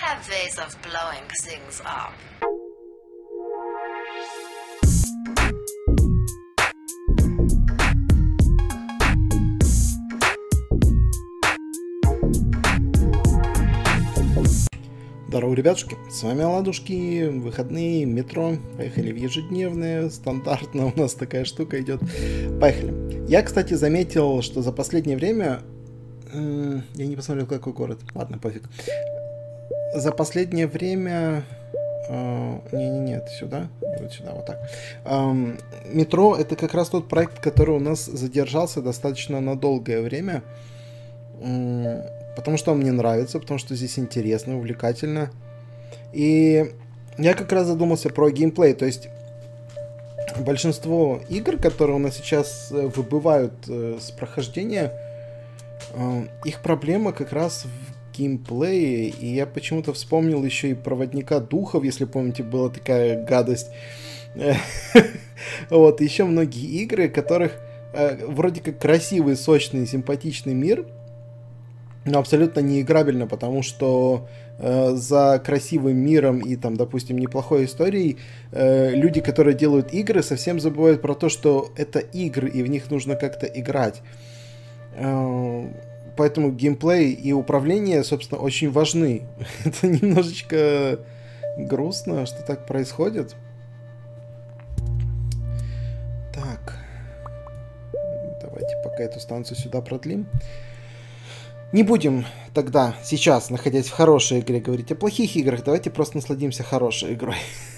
have ways of blowing things up. Здорово, ребятушки, с вами Оладушки, выходные, метро, поехали в ежедневные, стандартно у нас такая штука идет, поехали. Я, кстати, заметил, что за последнее время, я не посмотрел, какой город, ладно, пофиг. За последнее время, нет, сюда, вот сюда, вот так. Метро — это как раз тот проект, который у нас задержался достаточно на долгое время. Потому что он мне нравится, потому что здесь интересно, увлекательно. И я как раз задумался про геймплей. То есть большинство игр, которые у нас сейчас выбывают с прохождения, их проблема как раз в геймплее. И я почему-то вспомнил еще и Проводника Духов, если помните, была такая гадость. Вот, еще многие игры, которых вроде как красивый, сочный, симпатичный мир, но абсолютно неиграбельно, потому что за красивым миром и там, допустим, неплохой историей люди, которые делают игры, совсем забывают про то, что это игры, и в них нужно как-то играть. Поэтому геймплей и управление, собственно, очень важны. Это немножечко грустно, что так происходит. Так. Давайте пока эту станцию сюда продлим. Не будем тогда, сейчас, находясь в хорошей игре, говорить о плохих играх. Давайте просто насладимся хорошей игрой.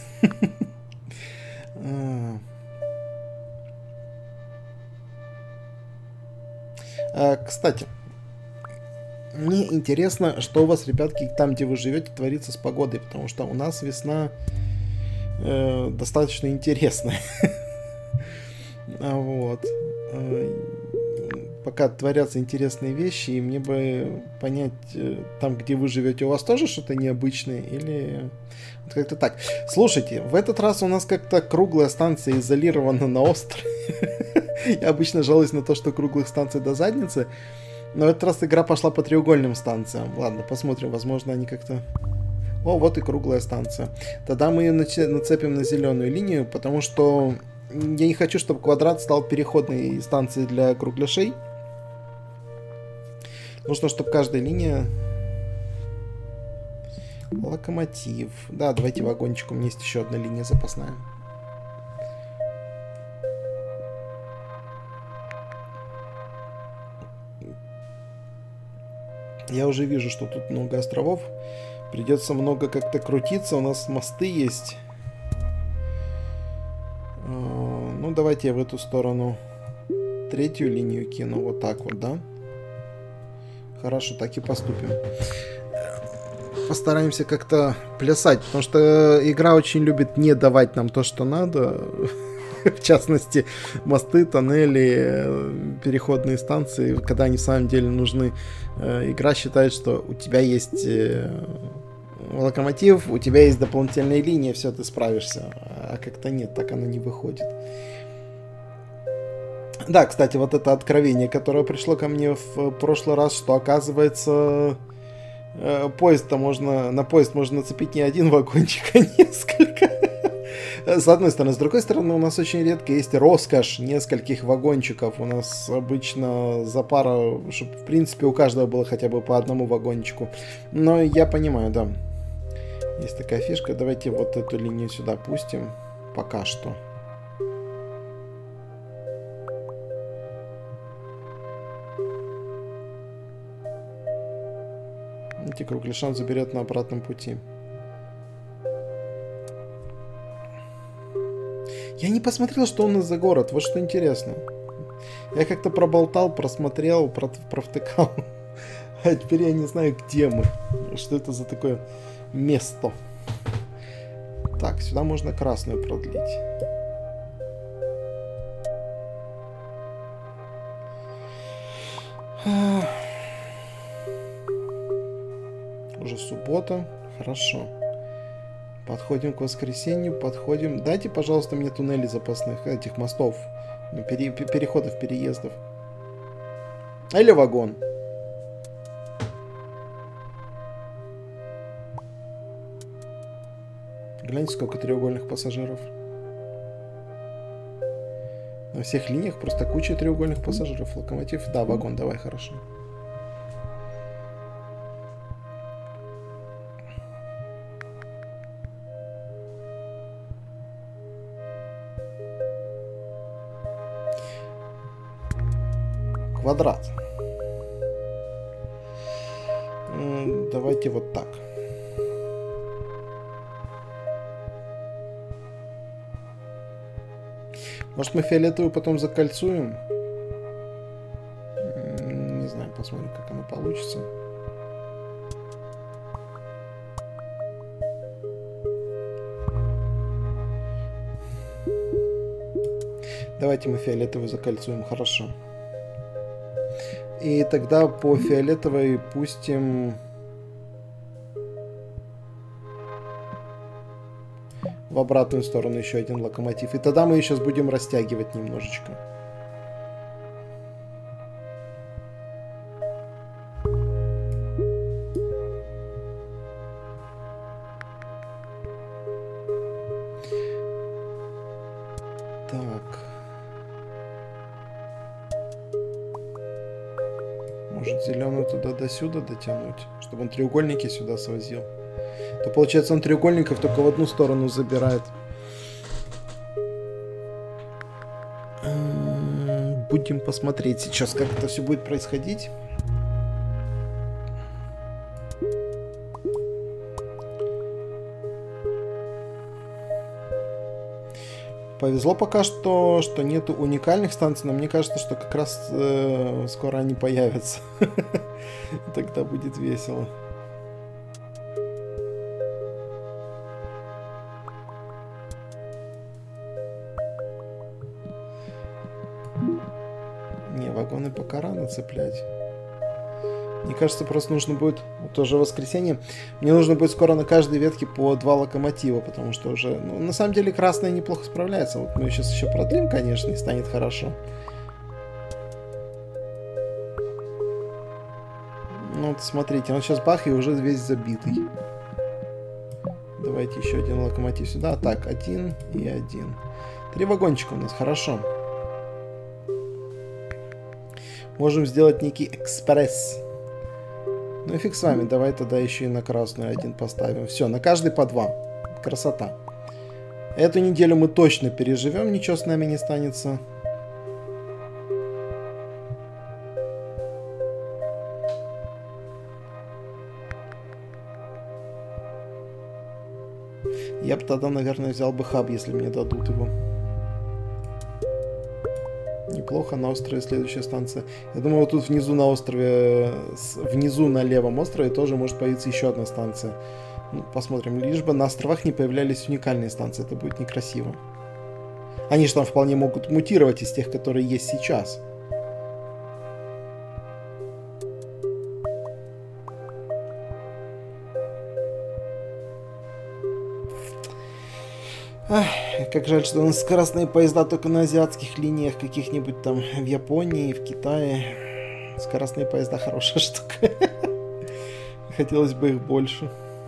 Кстати, мне интересно, что у вас, ребятки, там, где вы живете, творится с погодой, потому что у нас весна достаточно интересная. Вот. Пока творятся интересные вещи, и мне бы понять, там, где вы живете, у вас тоже что-то необычное, или вот как-то так. Слушайте, в этот раз у нас как-то круглая станция изолирована на острове. Я обычно жалуюсь на то, что круглых станций до задницы, но в этот раз игра пошла по треугольным станциям. Ладно, посмотрим, возможно, они как-то... О, вот и круглая станция. Тогда мы ее нацепим на зеленую линию, потому что я не хочу, чтобы квадрат стал переходной станцией для кругляшей. Нужно, чтобы каждая линия... Локомотив. Да, давайте вагончик. У меня есть еще одна линия запасная. Я уже вижу, что тут много островов. Придется много как-то крутиться. У нас мосты есть. Ну, давайте я в эту сторону третью линию кину. Вот так вот, да? Хорошо, так и поступим. Постараемся как-то плясать, потому что игра очень любит не давать нам то, что надо. В частности, мосты, тоннели, переходные станции, когда они в самом деле нужны. Игра считает, что у тебя есть локомотив, у тебя есть дополнительная линия, все, ты справишься. А как-то нет, так оно не выходит. Да, кстати, вот это откровение, которое пришло ко мне в прошлый раз, что оказывается поезд-то можно, на поезд можно нацепить не один вагончик, а несколько. С одной стороны. С другой стороны, у нас очень редко есть роскошь нескольких вагончиков. У нас обычно за пару, чтобы в принципе у каждого было хотя бы по одному вагончику. Но я понимаю, да. Есть такая фишка. Давайте вот эту линию сюда пустим. Пока что. Эти кругляшан заберет на обратном пути. Я не посмотрел, что у нас за город. Вот что интересно. Я как-то проболтал, просмотрел, провтыкал. А теперь я не знаю, где мы. Что это за такое место. Так, сюда можно красную продлить. Уже суббота. Хорошо. Подходим к воскресенью. Подходим. Дайте, пожалуйста, мне туннели запасных, этих мостов. Переходов, переездов. Или вагон. Гляньте, сколько треугольных пассажиров. На всех линиях просто куча треугольных пассажиров. Локомотив, да, вагон, давай, хорошо. Квадрат. Давайте вот так. Может, мы фиолетовую потом закольцуем? Не знаю, посмотрим, как оно получится. Давайте мы фиолетовую закольцуем, хорошо. И тогда по фиолетовой пустим в обратную сторону еще один локомотив. И тогда мы сейчас будем растягивать немножечко. Так. Может, зеленую туда до сюда дотянуть, чтобы он треугольники сюда свозил. То получается, он треугольников только в одну сторону забирает. Будем посмотреть сейчас, как это все будет происходить. Повезло пока что нету уникальных станций, но мне кажется, что как раз скоро они появятся. Тогда будет весело. Не, вагоны пока рано цеплять. Мне кажется, просто нужно будет, вот тоже воскресенье, мне нужно будет скоро на каждой ветке по 2 локомотива, потому что уже, ну, на самом деле красная неплохо справляется. Вот мы сейчас еще продлим, конечно, и станет хорошо. Ну вот смотрите, он сейчас бах и уже весь забитый. Давайте еще один локомотив сюда. Так, 1 и 1. 3 вагончика у нас, хорошо. Можем сделать некий экспресс. Ну и фиг с вами, давай тогда еще и на красную 1 поставим. Все, на каждый по 2. Красота. Эту неделю мы точно переживем, ничего с нами не станется. Я бы тогда, наверное, взял бы хаб, если мне дадут его. Неплохо, на острове следующая станция. Я думаю, вот тут внизу на острове, внизу на левом острове тоже может появиться еще одна станция. Ну, посмотрим. Лишь бы на островах не появлялись уникальные станции, это будет некрасиво. Они же там вполне могут мутировать из тех, которые есть сейчас. Ах, как жаль, что у нас скоростные поезда только на азиатских линиях, каких-нибудь там в Японии, в Китае. Скоростные поезда хорошая штука. Хотелось бы их больше.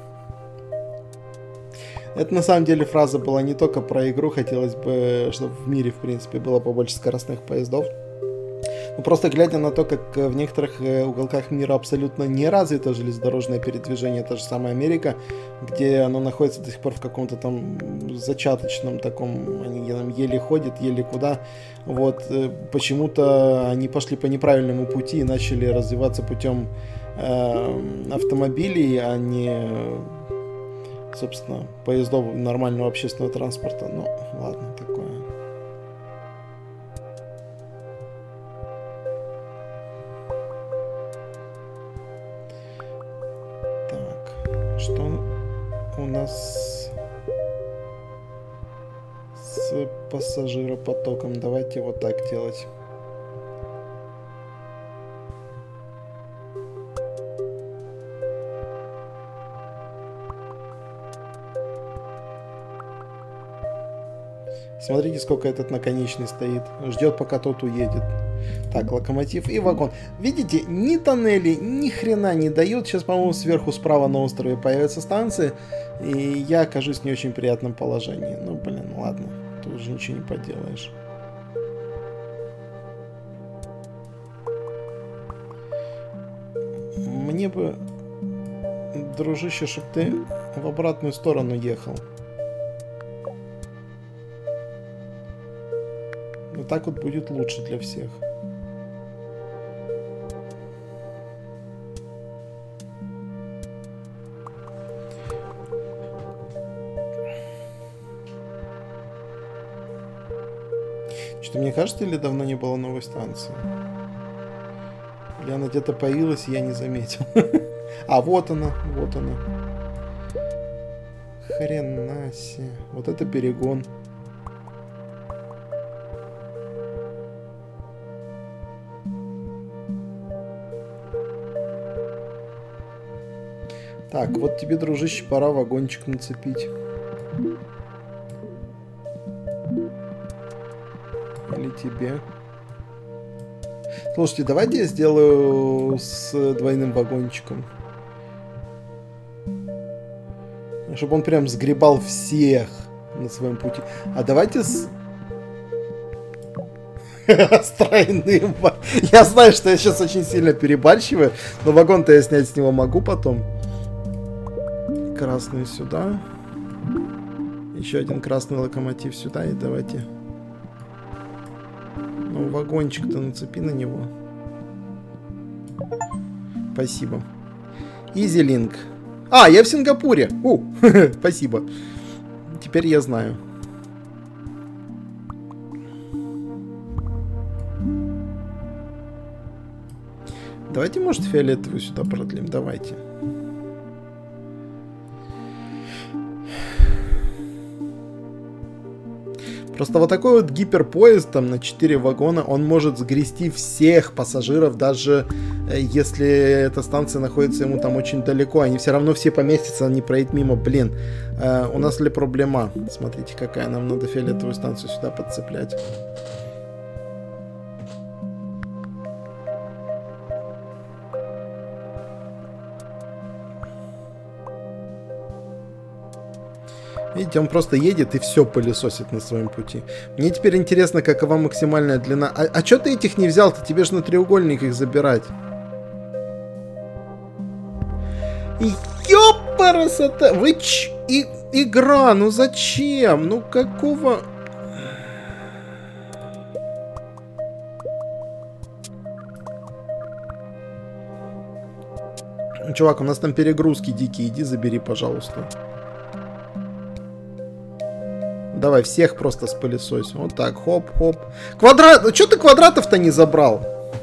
Это на самом деле фраза была не только про игру, хотелось бы, чтобы в мире, в принципе, было побольше скоростных поездов. Ну, просто глядя на то, как в некоторых уголках мира абсолютно не развито железнодорожное передвижение, та же самая Америка, где оно находится до сих пор в каком-то там зачаточном таком, они там еле ходят, еле куда, вот, почему-то они пошли по неправильному пути и начали развиваться путем автомобилей, а не, собственно, поездов нормального общественного транспорта. Ну, ладно, такое. Что у нас с пассажиропотоком? Давайте вот так делать. Смотрите, сколько этот наконечный стоит. Ждет, пока тот уедет. Так, локомотив и вагон. Видите, ни тоннели, ни хрена не дают. Сейчас, по-моему, сверху справа на острове появятся станции. И я окажусь в не очень приятном положении. Ну, блин, ладно. Тут уже ничего не поделаешь. Мне бы, дружище, чтобы ты в обратную сторону ехал. Вот так вот будет лучше для всех. Что-то мне кажется, или давно не было новой станции? Или она где-то появилась, и я не заметил. А, вот она, вот она. Хрена себе. Вот это перегон. Так, вот тебе, дружище, пора вагончик нацепить. Или тебе. Слушайте, давайте я сделаю с двойным вагончиком. Чтобы он прям сгребал всех на своем пути. А давайте с... с тройным. Я знаю, что я сейчас очень сильно перебарщиваю, но вагон-то я снять с него могу потом. Красный сюда. Еще один красный локомотив сюда. И давайте... Ну, вагончик-то нацепи на него. Спасибо. EasyLink. А, я в Сингапуре. Спасибо. Теперь я знаю. Давайте, может, фиолетовую сюда продлим. Давайте. Просто вот такой вот гиперпоезд там на 4 вагона, он может сгрести всех пассажиров, даже если эта станция находится ему там очень далеко. Они все равно все поместятся, он не проедет мимо. Блин, у нас ли проблема? Смотрите, какая. Нам надо фиолетовую станцию сюда подцеплять. Видите, он просто едет и все пылесосит на своем пути. Мне теперь интересно, какова максимальная длина. А чё ты этих не взял-то? Тебе же на треугольник их забирать. Ёпарасота! Вы игра, ну зачем? Ну какого... Чувак, у нас там перегрузки дикие. Иди забери, пожалуйста. Давай, всех просто спылесось. Вот так, хоп-хоп. Квадрат... Чё ты квадратов-то не забрал?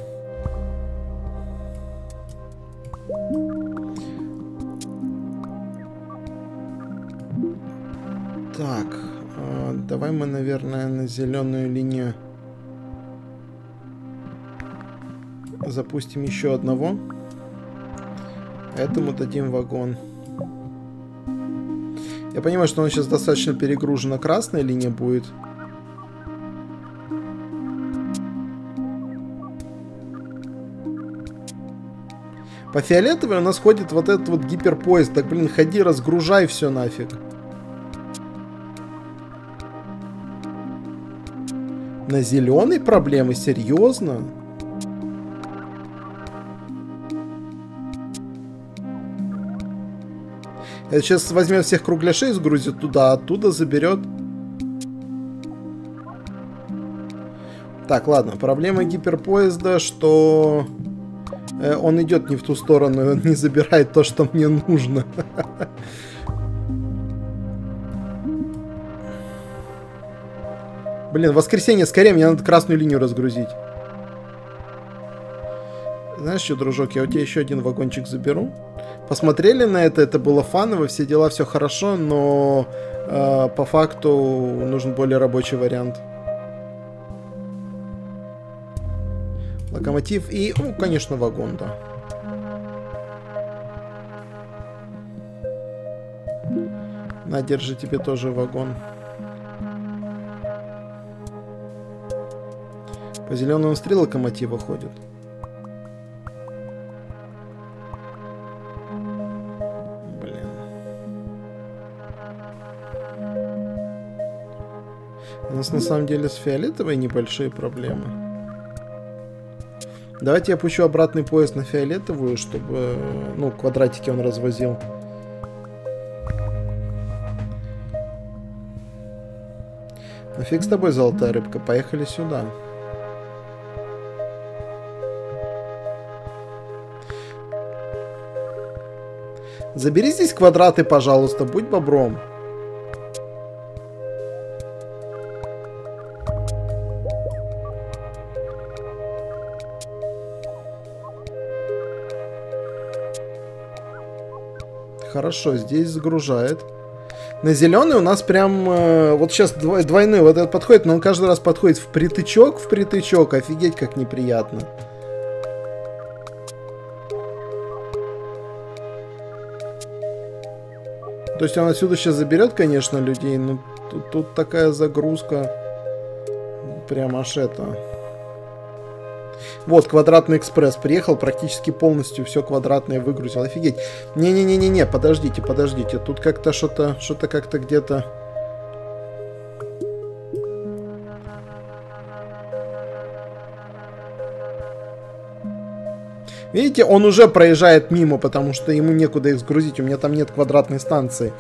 Так. Давай мы, наверное, на зеленую линию запустим еще одного. Этому дадим вагон. Я понимаю, что он сейчас достаточно перегружена, красная линия будет. По фиолетовой у нас ходит вот этот вот гиперпоезд. Так, блин, ходи, разгружай все нафиг. На зеленой проблемы? Серьезно? Это сейчас возьмет всех кругляшей, сгрузит туда, оттуда заберет. Так, ладно. Проблема гиперпоезда, что он идет не в ту сторону, он не забирает то, что мне нужно. Блин, воскресенье, скорее, мне надо красную линию разгрузить. Знаешь что, дружок, я у тебя еще один вагончик заберу. Посмотрели на это было фаново, все дела, все хорошо, но по факту нужен более рабочий вариант. Локомотив и, ну, конечно, вагон, да. На, держи тебе тоже вагон. По зеленому 3 локомотива ходят. Блин. У нас на самом деле с фиолетовой небольшие проблемы. Давайте я пущу обратный поезд на фиолетовую, чтобы, ну, квадратики он развозил. Ну фиг с тобой, золотая рыбка, поехали сюда. Забери здесь квадраты, пожалуйста, будь бобром. Хорошо, здесь загружает. На зеленый у нас прям... вот сейчас двойной вот этот подходит, но он каждый раз подходит в притычок. Офигеть, как неприятно. То есть он отсюда сейчас заберет, конечно, людей, но тут такая загрузка. Прям аж это... Вот, квадратный экспресс приехал, практически полностью все квадратное выгрузил. Офигеть. Не-не-не-не-не, подождите. Тут как-то что-то как-то где-то... Видите, он уже проезжает мимо, потому что ему некуда их сгрузить. У меня там нет квадратной станции.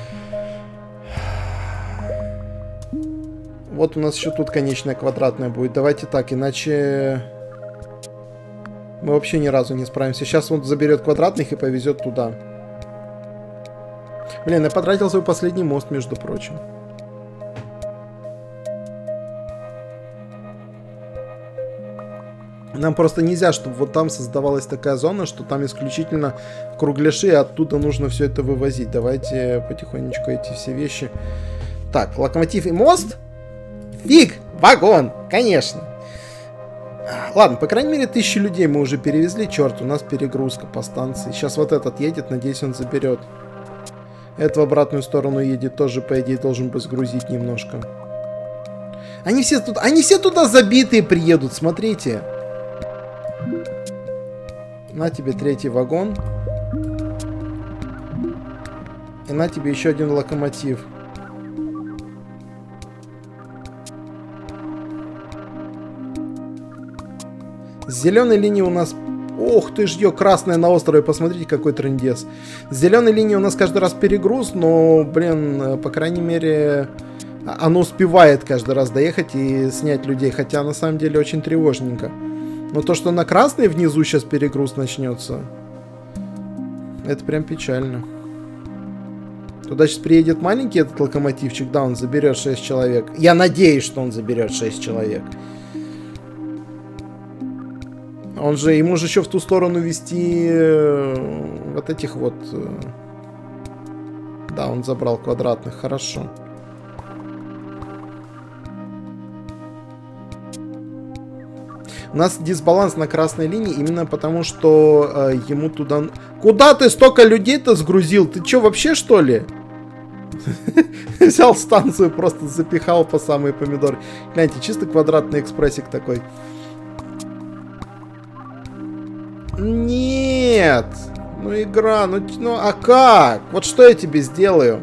Вот у нас еще тут конечная квадратная будет. Давайте так, иначе... Мы вообще ни разу не справимся. Сейчас он заберет квадратных и повезет туда. Блин, я потратил свой последний мост, между прочим. Нам просто нельзя, чтобы вот там создавалась такая зона, что там исключительно кругляши, и оттуда нужно все это вывозить. Давайте потихонечку эти все вещи. Так, локомотив и мост? Фиг! Вагон! Конечно! Ладно, по крайней мере, 1000 людей мы уже перевезли. Черт, у нас перегрузка по станции. Сейчас вот этот едет, надеюсь, он заберет. Этот в обратную сторону едет, тоже, по идее, должен бы сгрузить немножко. Они все туда забитые приедут, смотрите. На тебе 3-й вагон. И на тебе еще один локомотив. С зеленой линии у нас... Ох ты ж ё, красная на острове, посмотрите, какой трындец. С зеленой линии у нас каждый раз перегруз, но, блин, по крайней мере, оно успевает каждый раз доехать и снять людей, хотя на самом деле очень тревожненько. Но то, что на красной внизу сейчас перегруз начнется, это прям печально. Туда сейчас приедет маленький этот локомотивчик, да, он заберет 6 человек. Я надеюсь, что он заберет 6 человек. Он же, ему же еще в ту сторону вести вот этих вот... Да, он забрал квадратных, хорошо. У нас дисбаланс на красной линии именно потому, что ему туда... Куда ты столько людей-то сгрузил? Ты что, вообще, что ли? Взял станцию, просто запихал по самые помидоры. Гляньте, чисто квадратный экспрессик такой. Нет! Ну, игра, ну а как? Вот что я тебе сделаю?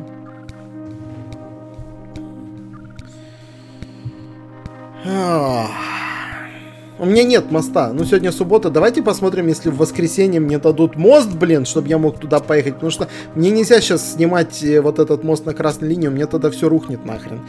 У меня нет моста. Ну, сегодня суббота. Давайте посмотрим, если в воскресенье мне дадут мост, блин, чтобы я мог туда поехать. Потому что мне нельзя сейчас снимать вот этот мост на красной линии. У меня тогда все рухнет нахрен.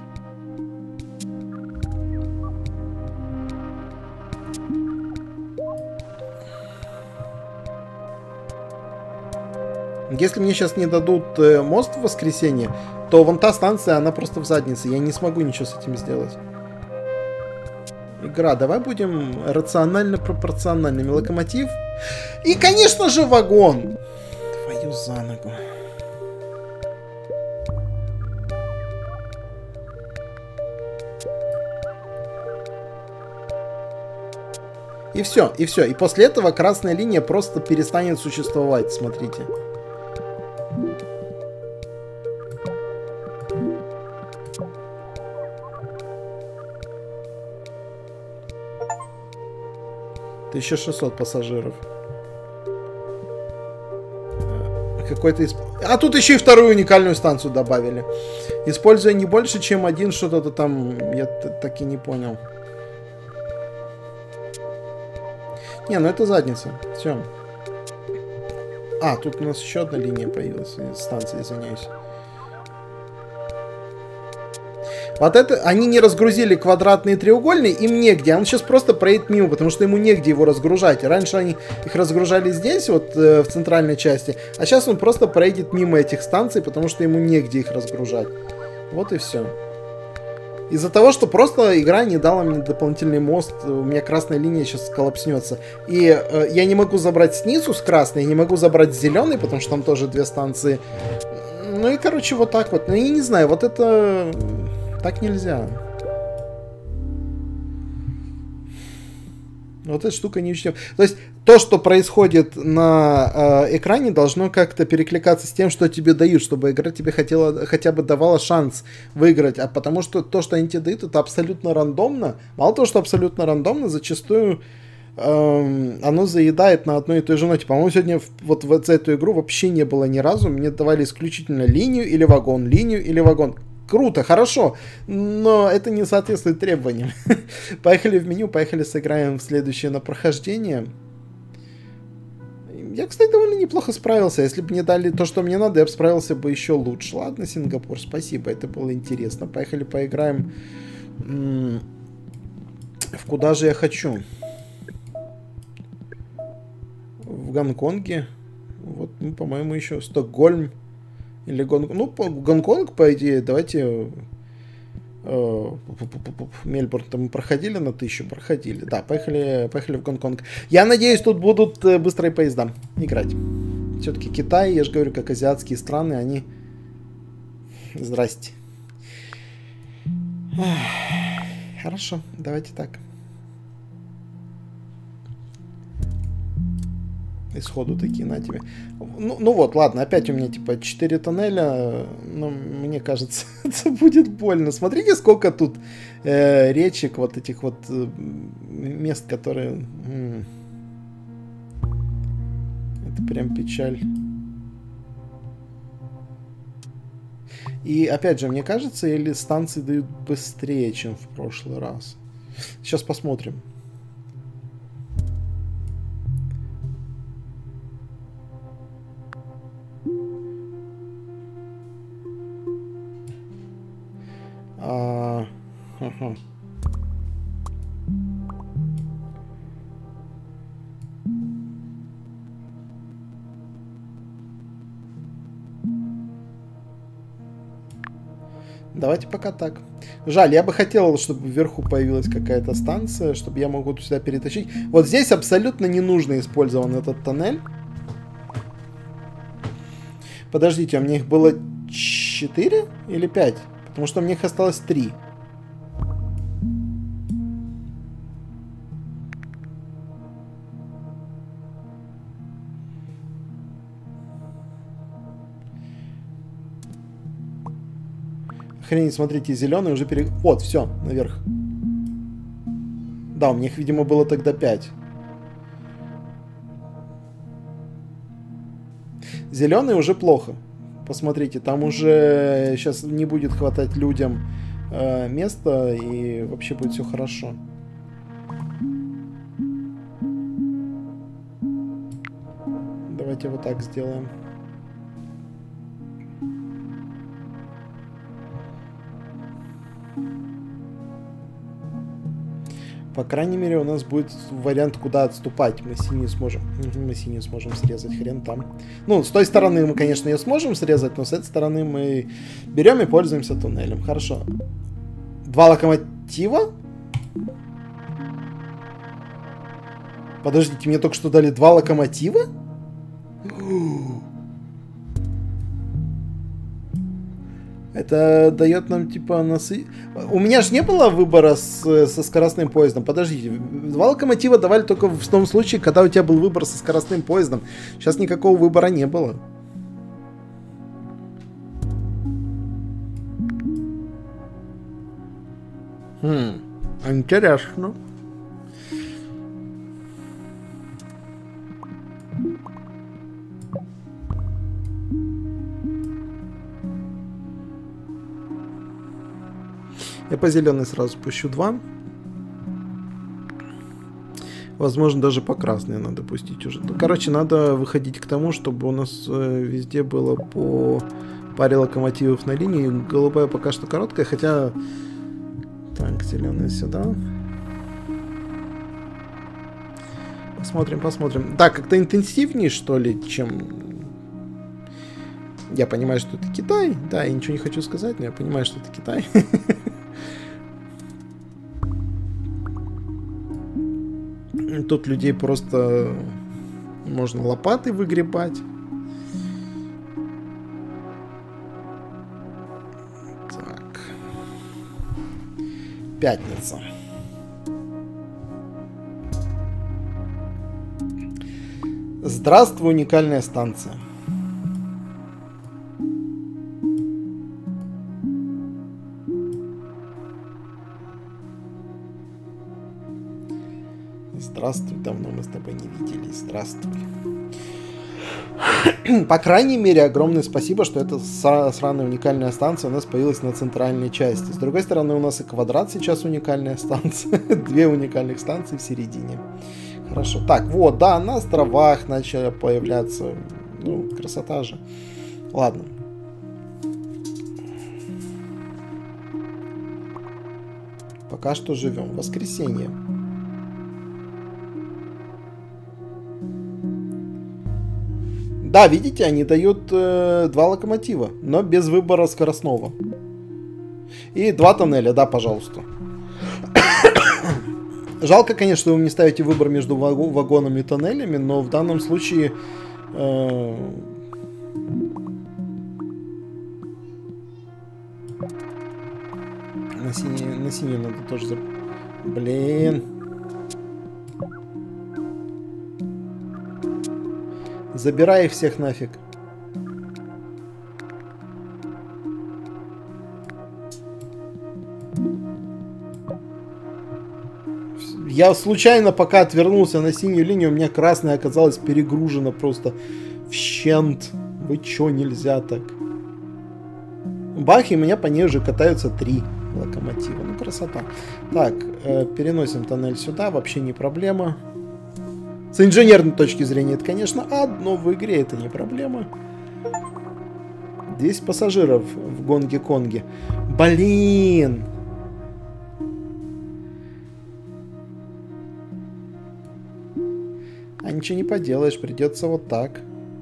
Если мне сейчас не дадут мост в воскресенье, то вон та станция, она просто в заднице. Я не смогу ничего с этим сделать. Игра, давай будем рационально пропорциональными. Локомотив. И, конечно же, вагон. Твою за ногу. И все, и все. И после этого красная линия просто перестанет существовать. Смотрите. 1600 пассажиров. Какой-то А тут еще и вторую уникальную станцию добавили. Используя не больше, чем один что-то там, я так и не понял. Не, ну это задница. Все. А, тут у нас еще одна линия появилась. Станция, извиняюсь. Вот это, они не разгрузили квадратные треугольные, им негде. Он сейчас просто проедет мимо, потому что ему негде его разгружать. Раньше они их разгружали здесь, вот в центральной части. А сейчас он просто проедет мимо этих станций, потому что ему негде их разгружать. Вот и все. Из-за того, что просто игра не дала мне дополнительный мост, у меня красная линия сейчас коллапснется. И я не могу забрать снизу с красной, я не могу забрать с зеленой, потому что там тоже две станции. Ну и, короче, вот так вот. Ну, я не знаю, вот это... Так нельзя. Вот эта штука не учтем. То есть, то, что происходит на экране, должно как-то перекликаться с тем, что тебе дают, чтобы игра тебе хотя бы давала шанс выиграть. А потому что то, что они тебе дают, это абсолютно рандомно. Мало того, что абсолютно рандомно, зачастую оно заедает на одной и той же ноте. По-моему, сегодня вот за эту игру вообще не было ни разу. Мне давали исключительно линию или вагон, линию или вагон. Круто, хорошо, но это не соответствует требованиям. Поехали в меню, поехали сыграем в следующее на прохождение. Я, кстати, довольно неплохо справился. Если бы мне дали то, что мне надо, я бы справился бы еще лучше. Ладно, Сингапур, спасибо, это было интересно. Поехали поиграем в куда же я хочу. В Гонконге. Вот, ну, по-моему, еще Стокгольм. Или Гонконг. Ну, Гонконг, по идее, давайте... Мельбурн там мы проходили на 1000? Проходили. Да, поехали в Гонконг. Я надеюсь, тут будут быстрые поезда играть. Все-таки Китай, я же говорю, как азиатские страны, они... Здрасте. Хорошо, давайте так. Исходу такие на тебе. Ну вот, ладно, опять у меня типа 4 тоннеля, но мне кажется, это будет больно. Смотрите, сколько тут речек, вот этих вот мест, которые... Это прям печаль. И опять же, мне кажется, или станции дают быстрее, чем в прошлый раз. Сейчас посмотрим. Давайте пока так. Жаль, я бы хотел, чтобы вверху появилась какая-то станция, чтобы я мог сюда перетащить. Вот здесь абсолютно не нужно использован этот тоннель. Подождите, у меня их было 4 или 5? Потому что у меня их осталось 3. Охренеть, смотрите, зеленый уже Вот, все, наверх. Да, у меня их, видимо, было тогда 5. Зеленый уже плохо. Посмотрите, там уже сейчас не будет хватать людям места, и вообще будет все хорошо. Давайте вот так сделаем. По крайней мере, у нас будет вариант, куда отступать. Мы синюю сможем. Мы синюю сможем срезать, хрен там. Ну, с той стороны мы, конечно, ее сможем срезать, но с этой стороны мы берем и пользуемся туннелем. Хорошо. 2 локомотива? Подождите, мне только что дали 2 локомотива? Это дает нам, типа, У меня же не было выбора со скоростным поездом. Подождите, 2 локомотива давали только в том случае, когда у тебя был выбор со скоростным поездом. Сейчас никакого выбора не было. Интересно. Я по зеленой сразу пущу 2. Возможно, даже по красной надо пустить уже. Короче, надо выходить к тому, чтобы у нас везде было по паре локомотивов на линии. Голубая пока что короткая, хотя... Так, зеленая сюда. Посмотрим, посмотрим. Да, как-то интенсивнее, что ли, чем... Я понимаю, что это Китай. Да, я ничего не хочу сказать, но я понимаю, что это Китай. Тут людей просто можно лопатой выгребать. Так. Пятница. Здравствуй, уникальная станция. Здравствуй, давно мы с тобой не виделись. Здравствуй. По крайней мере, огромное спасибо, что эта сраная уникальная станция у нас появилась на центральной части. С другой стороны, у нас и квадрат сейчас уникальная станция. 2 уникальных станции в середине. Хорошо. Так, вот, да, на островах начали появляться. Ну, красота же. Ладно. Пока что живем. Воскресенье. Да, видите, они дают 2 локомотива, но без выбора скоростного. И 2 тоннеля, да, пожалуйста. Жалко, конечно, что вы не ставите выбор между вагонами и тоннелями, но в данном случае... На синюю надо тоже... Блин... Забирай их всех нафиг. Я случайно, пока отвернулся на синюю линию, у меня красная оказалась перегружена просто в щент. Вы чё, нельзя так? Бах, и у меня по ней уже катаются 3 локомотива. Ну, красота. Так, переносим тоннель сюда, вообще не проблема. С инженерной точки зрения это, конечно, одно в игре, это не проблема. 10 пассажиров в Гонге-Конге. Блин! А ничего не поделаешь, придется вот так.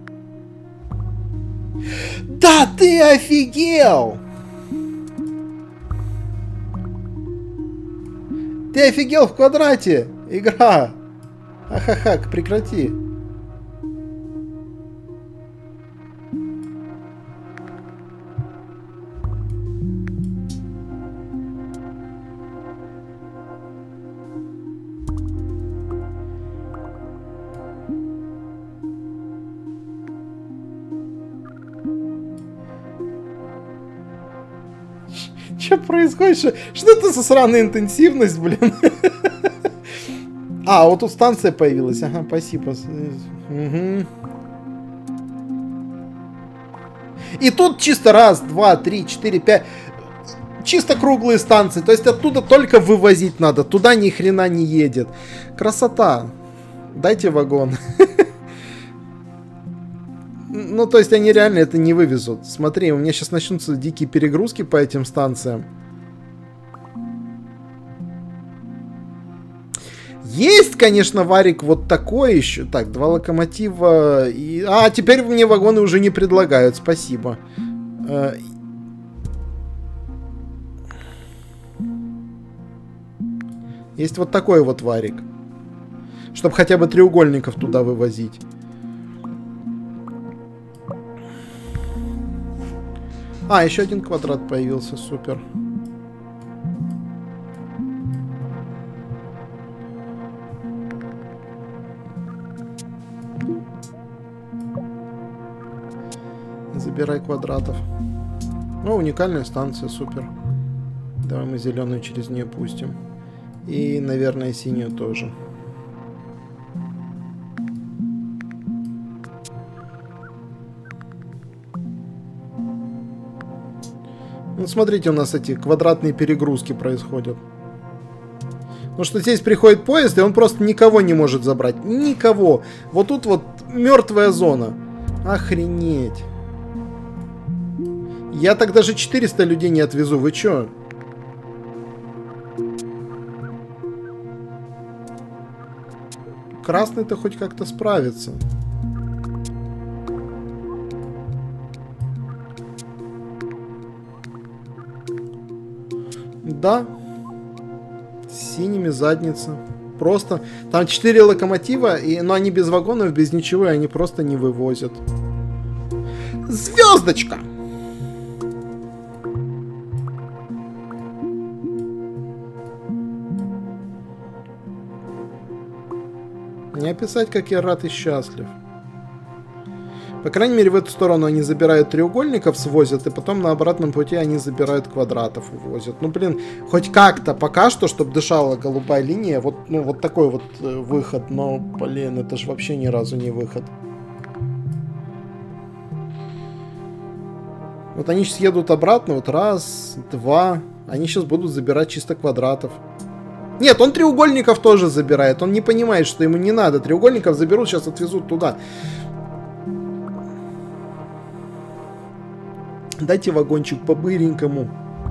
Да ты офигел! Ты офигел в квадрате, игра! Ахаха, прекрати. Что происходит? Что это за сраная интенсивность, блин? А, вот тут станция появилась. Ага, спасибо. Угу. И тут чисто 1, 2, 3, 4, 5. Чисто круглые станции. То есть оттуда только вывозить надо. Туда ни хрена не едет. Красота. Дайте вагон. Ну, то есть они реально это не вывезут. Смотри, у меня сейчас начнутся дикие перегрузки по этим станциям. Есть, конечно, варик вот такой еще. Так, 2 локомотива. И... А, теперь мне вагоны уже не предлагают. Спасибо. Есть вот такой вот варик. Чтобы хотя бы треугольников туда вывозить. А, еще один квадрат появился. Супер. Забирай квадратов. Ну, уникальная станция, супер. Давай мы зеленую через нее пустим. И, наверное, синюю тоже. Ну, смотрите, у нас эти квадратные перегрузки происходят. Потому что здесь приходит поезд, и он просто никого не может забрать. Никого. Вот тут вот мертвая зона. Охренеть. Я так даже 400 людей не отвезу. Вы чё? Красный-то хоть как-то справится. Да. С синими задница. Просто. Там 4 локомотива, но они без вагонов, без ничего, и они просто не вывозят. Звездочка! Не описать, как я рад и счастлив. По крайней мере, в эту сторону они забирают треугольников, свозят, и потом на обратном пути они забирают квадратов, увозят. Ну, блин, хоть как-то пока что, чтобы дышала голубая линия, вот, ну, вот такой вот выход. Но, блин, это же вообще ни разу не выход. Вот они сейчас едут обратно, вот раз, два. Они сейчас будут забирать чисто квадратов. Нет, он треугольников тоже забирает. Он не понимает, что ему не надо. Треугольников заберут, сейчас отвезут туда. Дайте вагончик по-быренькому.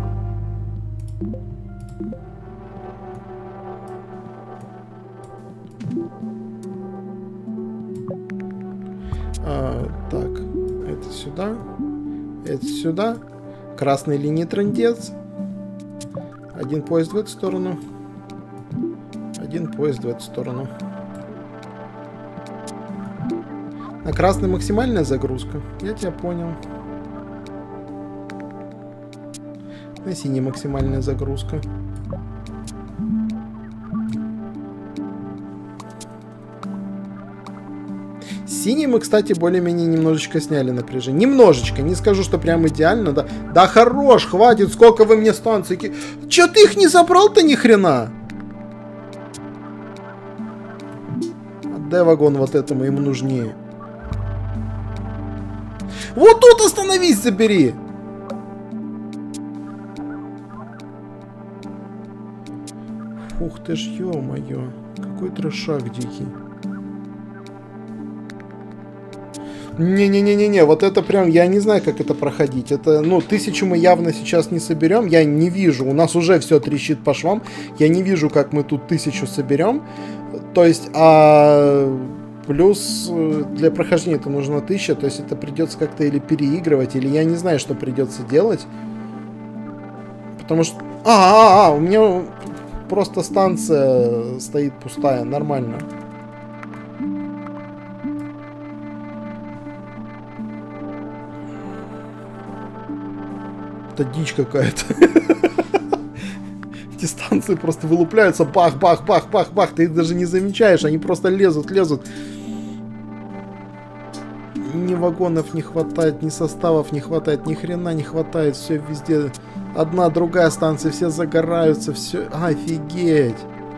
Так, это сюда. Это сюда. Красной линии трындец. Один поезд в эту сторону. Один поезд в эту сторону. На красной максимальная загрузка. Я тебя понял. На синий максимальная загрузка. Синий мы, кстати, более-менее немножечко сняли напряжение. Немножечко, не скажу, что прям идеально, да. Да хорош, хватит, сколько вы мне станций... Чё ты их не забрал-то ни хрена? Отдай вагон вот этому, ему нужнее. Вот тут остановись, забери! Ух ты ж, ё-моё. Какой трешак дикий. Не-не-не-не-не, вот это прям, я не знаю, как это проходить. Это, ну, 1000 мы явно сейчас не соберем. Я не вижу, у нас уже все трещит по швам. Я не вижу, как мы тут 1000 соберем. То есть, плюс для прохождения это нужно 1000. То есть это придется как-то или переигрывать, или я не знаю, что придется делать. Потому что... у меня... Просто станция стоит пустая, нормально. Это дичь какая-то. Эти станции просто вылупляются, бах, бах, бах, бах, бах. Ты их даже не замечаешь, они просто лезут, лезут. Ни вагонов не хватает, ни составов не хватает, ни хрена не хватает, все везде. Одна, другая станция, все загораются, все... Офигеть!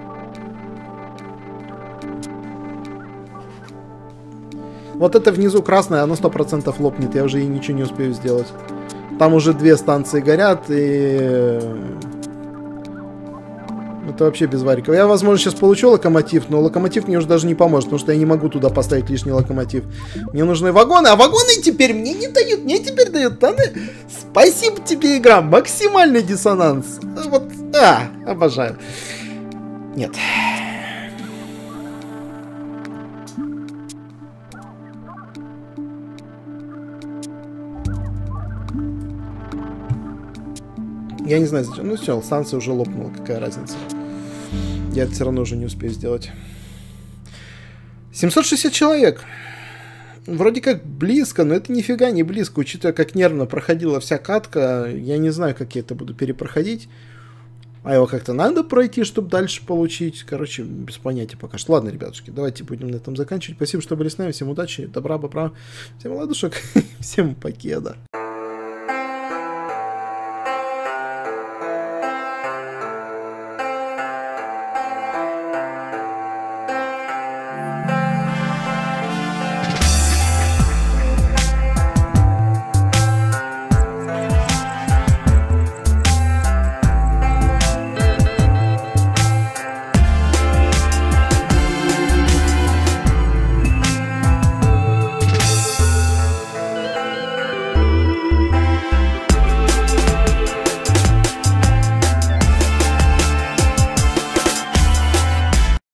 Вот это внизу красное, оно 100% лопнет, я уже и ничего не успею сделать. Там уже 2 станции горят, и... Это вообще без вариков. Я, возможно, сейчас получу локомотив, но локомотив мне уже даже не поможет, потому что я не могу туда поставить лишний локомотив. Мне нужны вагоны, а вагоны теперь мне не дают. Мне теперь дают таны. Спасибо тебе, игра. Максимальный диссонанс. Вот, обожаю. Нет. Я не знаю зачем. Ну все, станция уже лопнула, какая разница. Я это все равно уже не успею сделать. 760 человек. Вроде как близко, но это нифига не близко, учитывая, как нервно проходила вся катка. Я не знаю, как я это буду перепроходить. А его как-то надо пройти, чтобы дальше получить. Короче, без понятия пока что. Ладно, ребятушки, давайте будем на этом заканчивать. Спасибо, что были с нами. Всем удачи, добра, бобра. Всем ладушек. Всем покеда.